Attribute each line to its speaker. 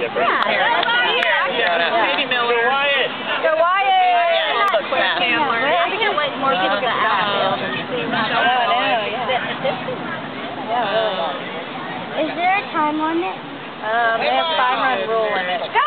Speaker 1: Maybe Miller.
Speaker 2: Go Wyatt.
Speaker 3: Go Wyatt.
Speaker 1: I think it wait more people to ask.
Speaker 3: Is there a time limit?
Speaker 1: They have 5-run rule limit.